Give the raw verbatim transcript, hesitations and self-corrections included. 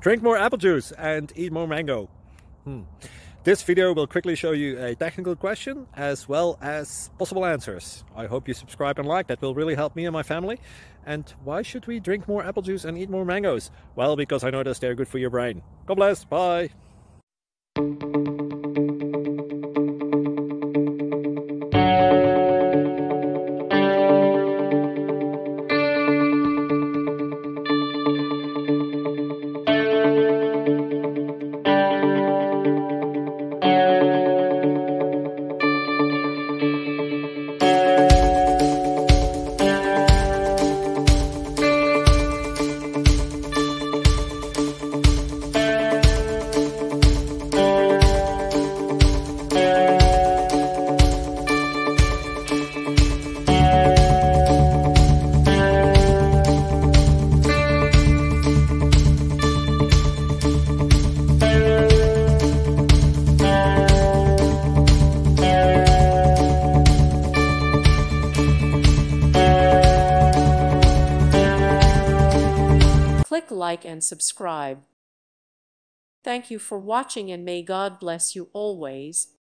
Drink more apple juice and eat more mango. Hmm. This video will quickly show you a technical question as well as possible answers. I hope you subscribe and like, that will really help me and my family. And why should we drink more apple juice and eat more mangoes? Well, because I noticed they're good for your brain. God bless, bye! Click like and subscribe. Thank you for watching and may God bless you always.